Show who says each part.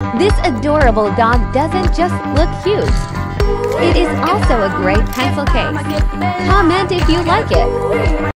Speaker 1: This adorable dog doesn't just look cute. It is also a great pencil case. Comment if you like it.